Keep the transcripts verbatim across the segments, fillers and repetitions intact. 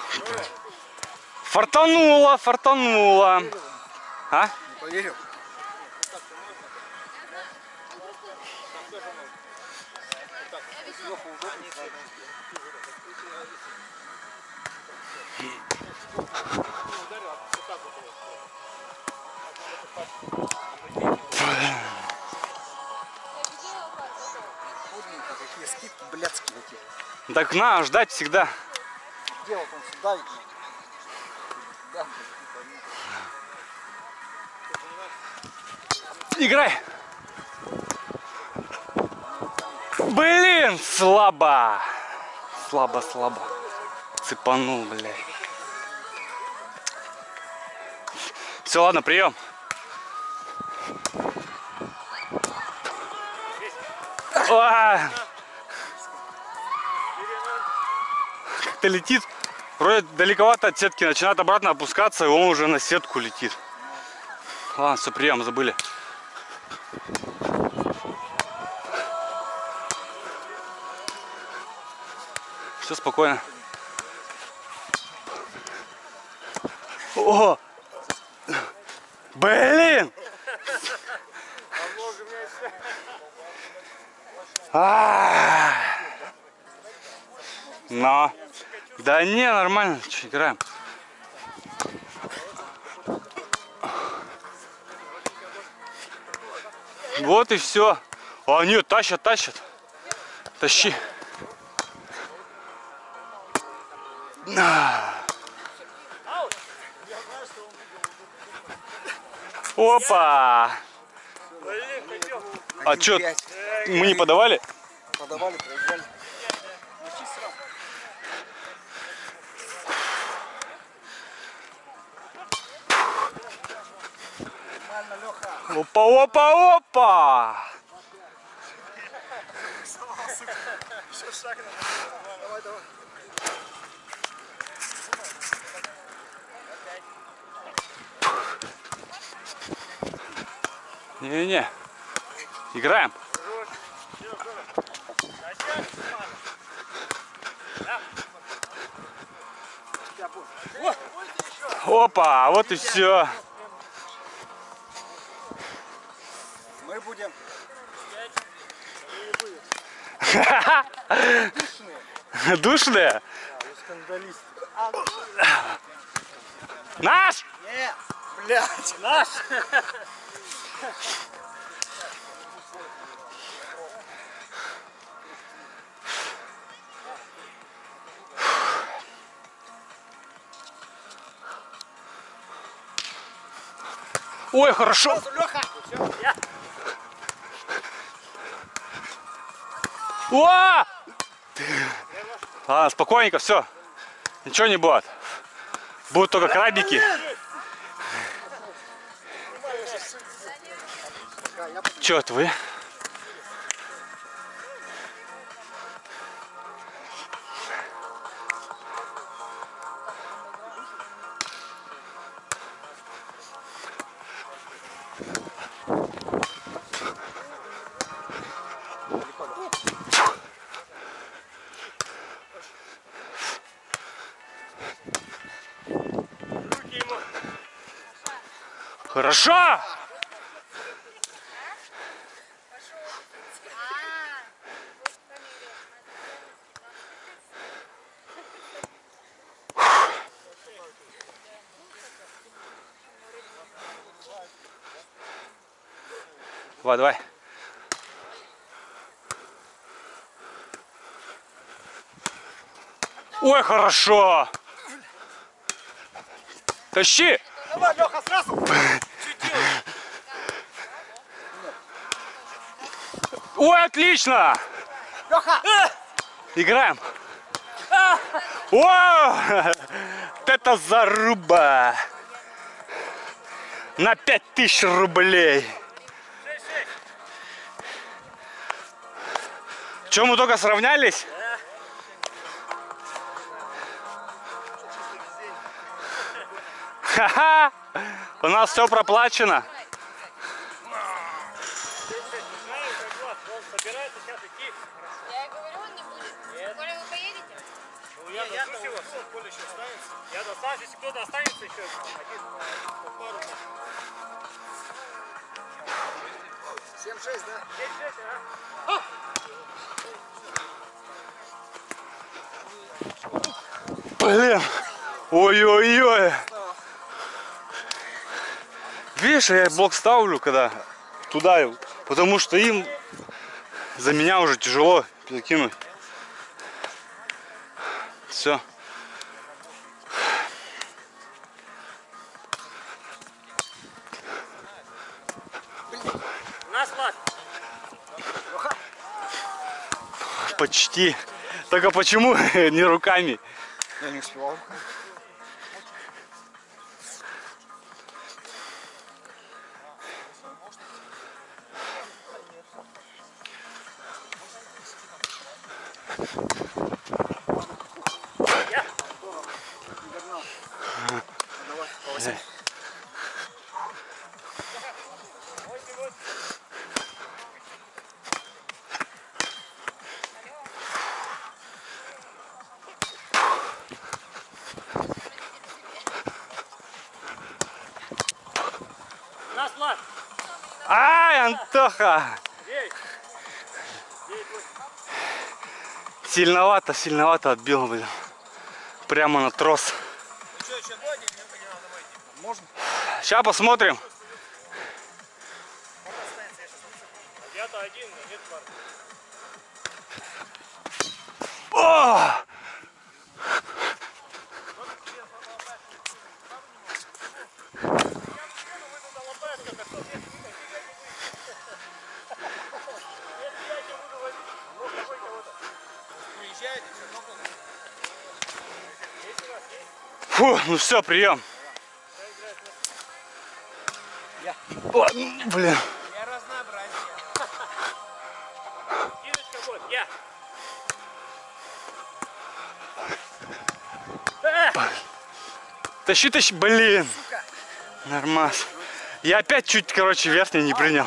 Фартануло, фартануло. А? Не поверил. Какие скидки блядские такие. Так на, ждать всегда. Где вот он сюда ведь? Да. Играй. Блин, слабо. Слабо, слабо. Цепанул, блядь. Все, ладно, прием. Как-то летит. Вроде далековато от сетки. Начинает обратно опускаться, и он уже на сетку летит. Ладно, все, прием, забыли. Все спокойно. О! Блин! А-а-а! Но. Да не, нормально, что, играем. Вот и все. А нет, тащат, тащат. Тащи. Опа! А что, мы не подавали? Подавали, проезжали. Опа, опа, опа! Давай, давай. Не-не-не. Играем. Опа, вот и все. Мы будем. Душные. Душные? Скандалисты. Наш? Нет, блядь, наш. Ой, хорошо. Леха. О! Ладно, спокойненько, все. Ничего не будет. Будут только крабики. Че это вы? Хорошо! Давай, давай. Ой, хорошо! Тащи! Давай, Леха, сразу! Ой, отлично! Леха! Играем! О! Вот это заруба! На пять тысяч рублей! Че, мы только сравнялись? Ха-ха! У нас все проплачено. Я говорю, он не будет. Коля, вы поедете? Ну, я дождусь его, поле еще останется. Я достанусь, если кто-то останется еще. Один, пару. семь шесть, да? семь шесть, а? Блин. Ой-ой-ой. Видишь, я блок ставлю, когда туда, потому что им за меня уже тяжело перекинуть. Все. На склад. Почти. Только почему не руками? Я не успевал. На склад. Ай, Антоха! Девять. Девять, восемь. Сильновато, сильновато отбил, блин. Прямо на трос. Что, еще два не надо выйти? Можно? Сейчас посмотрим. Я-то один, нет пар. О! Фу, ну все, прием. О, блин. Я разнообразие. Кидочка вот, я. Тащи, тащи, блин. Нормас. Я опять чуть, короче, верхний не принял.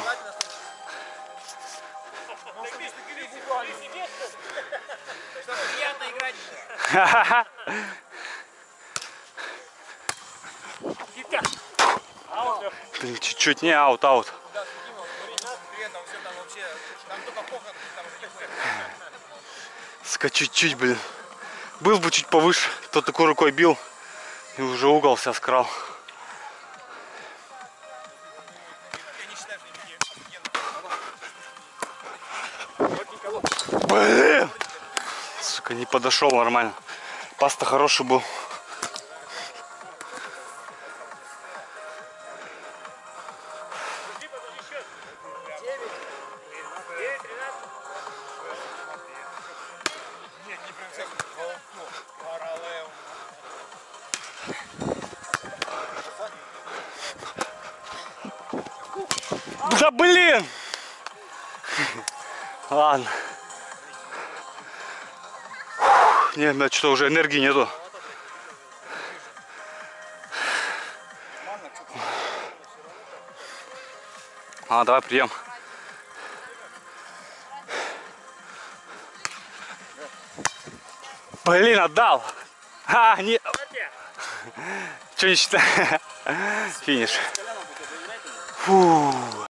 Чтобы приятно играть. Ха-ха-ха. Блин, чуть-чуть не аут, аут. Ска, чуть-чуть, блин. Был бы чуть повыше, то такой рукой бил и уже угол вся скрал. Блин! Сука, не подошел нормально. Паста хороший был. Да блин! Ладно. Нет, да, что-то уже энергии нету. А, давай прием. Блин, отдал. А, не. Что не считаю? Финиш. Фу.